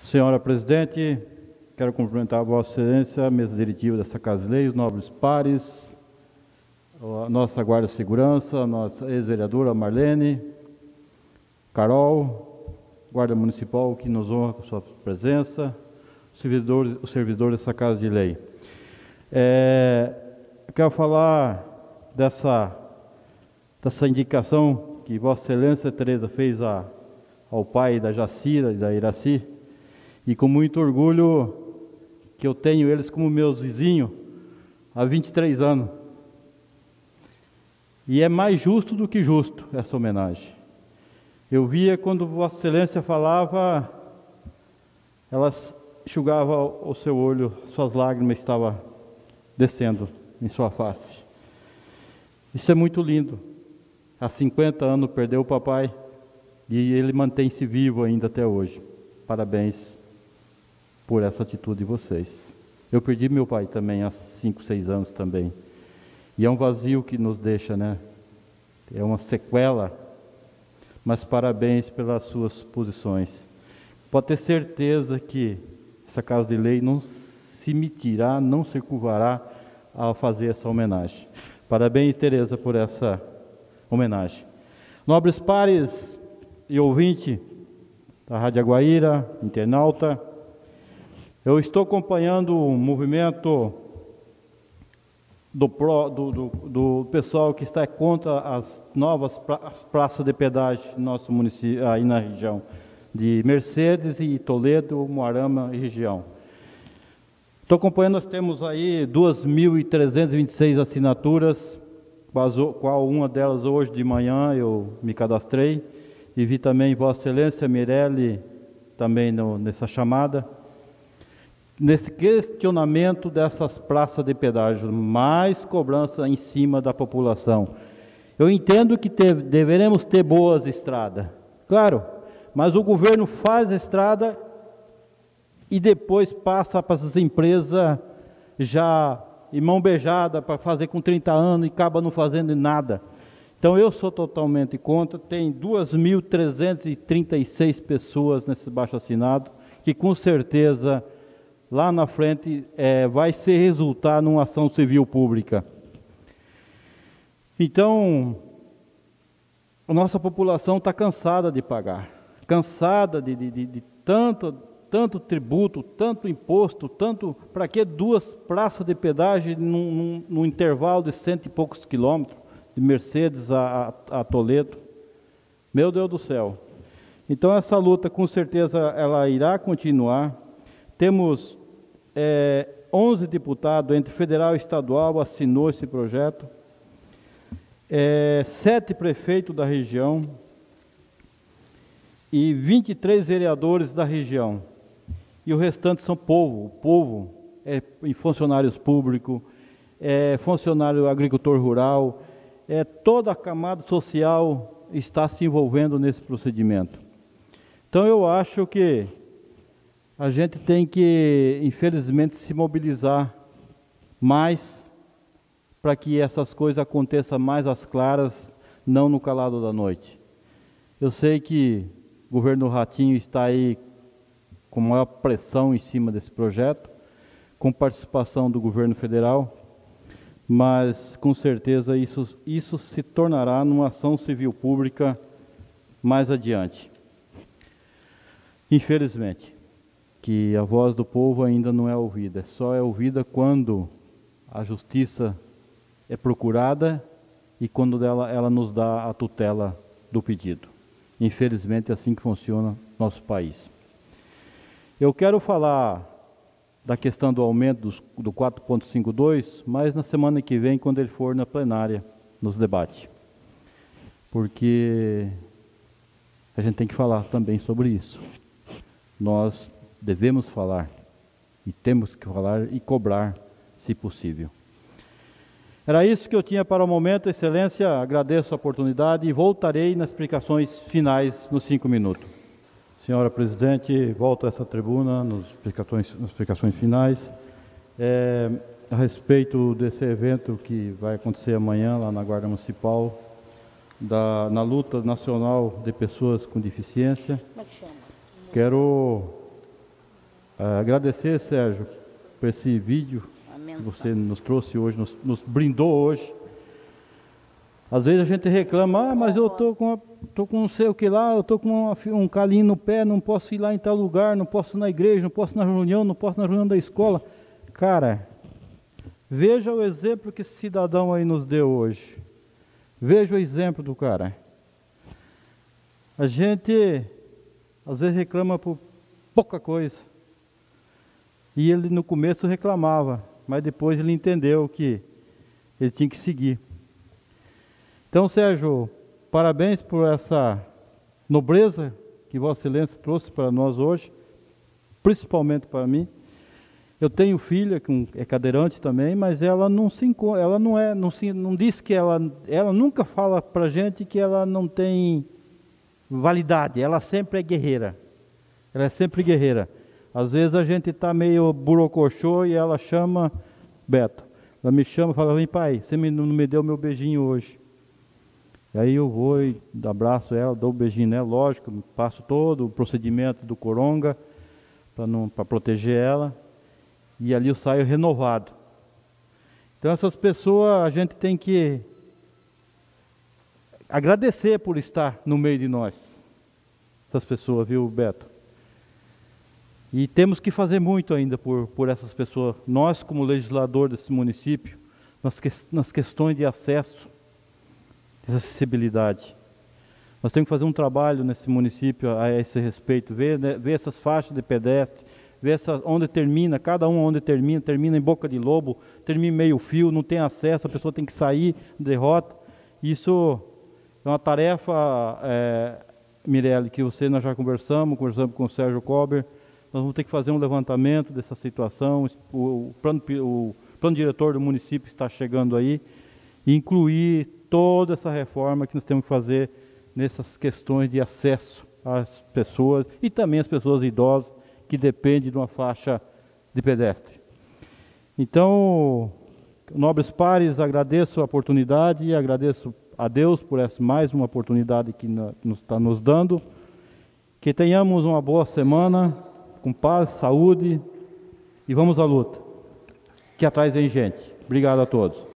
Senhora Presidente, quero cumprimentar a Vossa Excelência, a mesa diretiva dessa Casa de Lei, os nobres pares, a nossa Guarda de Segurança, a nossa ex-vereadora Marlene, Carol, Guarda Municipal, que nos honra com sua presença, o servidor dessa Casa de Lei. Quero falar dessa indicação que Vossa Excelência Tereza fez ao pai da Jacira e da Iraci, e com muito orgulho que eu tenho eles como meus vizinhos há 23 anos. E é mais justo do que justo essa homenagem. Eu via quando Vossa Excelência falava, ela enxugava o seu olho, suas lágrimas estavam descendo em sua face. Isso é muito lindo. Há 50 anos perdeu o papai e ele mantém-se vivo ainda até hoje. Parabéns por essa atitude de vocês. Eu perdi meu pai também há 5, 6 anos também. E é um vazio que nos deixa, né? É uma sequela, mas parabéns pelas suas posições. Pode ter certeza que essa Casa de Lei não se omitirá, não se curvará ao fazer essa homenagem. Parabéns, Tereza, por essa homenagem. Nobres pares e ouvinte da Rádio Aguaíra, internauta, eu estou acompanhando o movimento do pessoal que está contra as novas praças de pedágio no nosso município, aí na região de Mercedes e Toledo, Umuarama e região. Estou acompanhando, nós temos aí 2.326 assinaturas, qual uma delas hoje de manhã eu me cadastrei, e vi também Vossa Excelência Mirelli também nessa chamada. Nesse questionamento dessas praças de pedágio, mais cobrança em cima da população. Eu entendo que deveremos ter boas estradas, claro, mas o governo faz a estrada e depois passa para as empresas já em mão beijada para fazer com 30 anos e acaba não fazendo nada. Então eu sou totalmente contra. Tem 2.336 pessoas nesse baixo assinado, que com certeza lá na frente vai ser resultar numa ação civil pública. Então, a nossa população está cansada de pagar, cansada de tanto tributo, tanto imposto, tanto... Para que 2 praças de pedágio num intervalo de 100 e poucos quilômetros, de Mercedes a Toledo? Meu Deus do céu! Então, essa luta, com certeza, ela irá continuar. Temos 11 deputados, entre federal e estadual, assinou esse projeto. 7 prefeitos da região e 23 vereadores da região. E o restante são povo. O povo é funcionários públicos, funcionário agricultor rural, toda a camada social está se envolvendo nesse procedimento. Então eu acho que a gente tem que, infelizmente, se mobilizar mais para que essas coisas aconteçam mais às claras, não no calado da noite. Eu sei que o governo Ratinho está aí com maior pressão em cima desse projeto, com participação do governo federal, mas com certeza isso se tornará numa ação civil pública mais adiante. Infelizmente, que a voz do povo ainda não é ouvida, só é ouvida quando a justiça é procurada e quando ela nos dá a tutela do pedido. Infelizmente é assim que funciona nosso país. Eu quero falar da questão do aumento do 4,52, mas na semana que vem, quando ele for na plenária, nos debates. Porque a gente tem que falar também sobre isso. Nós devemos falar, e temos que falar e cobrar, se possível. Era isso que eu tinha para o momento, Excelência, agradeço a oportunidade e voltarei nas explicações finais nos 5 minutos. Senhora Presidente, volto a essa tribuna nas explicações finais. A respeito desse evento que vai acontecer amanhã lá na Guarda Municipal, na luta nacional de pessoas com deficiência, quero Agradecer, Sérgio, por esse vídeo que você nos trouxe hoje, nos brindou hoje. Às vezes a gente reclama, mas eu tô com não sei o que lá, eu tô com um calinho no pé, não posso ir lá em tal lugar, não posso ir na igreja, não posso ir na reunião, não posso ir na reunião da escola. Cara, veja o exemplo que esse cidadão aí nos deu hoje. Veja o exemplo do cara. A gente às vezes reclama por pouca coisa. E ele no começo reclamava, mas depois ele entendeu que ele tinha que seguir. Então, Sérgio, parabéns por essa nobreza que Vossa Excelência trouxe para nós hoje, principalmente para mim. Eu tenho filha que é cadeirante também, mas ela não diz que ela nunca fala para a gente que ela não tem validade. Ela sempre é guerreira. Ela é sempre guerreira. Às vezes a gente está meio burocochô e ela chama, Beto, ela me chama e fala, vem pai, você não me deu meu beijinho hoje. E aí eu vou e abraço ela, dou um beijinho nela, lógico, passo todo o procedimento do coronga para proteger ela. E ali eu saio renovado. Então essas pessoas a gente tem que agradecer por estar no meio de nós. Essas pessoas, viu, Beto? E temos que fazer muito ainda por essas pessoas. Nós, como legislador desse município, nas questões de acesso, de acessibilidade. Nós temos que fazer um trabalho nesse município a esse respeito, ver essas faixas de pedestre, ver onde termina, cada um onde termina em boca de lobo, termina em meio fio, não tem acesso, a pessoa tem que sair, derrota. Isso é uma tarefa, Mirelle, que nós já conversamos com o Sérgio Kober. Nós vamos ter que fazer um levantamento dessa situação. O plano diretor do município está chegando aí, e incluir toda essa reforma que nós temos que fazer nessas questões de acesso às pessoas e também às pessoas idosas que dependem de uma faixa de pedestre. Então, nobres pares, agradeço a oportunidade e agradeço a Deus por mais uma oportunidade que nos está nos dando. Que tenhamos uma boa semana, com paz, saúde, e vamos à luta. Que atrás vem gente. Obrigado a todos.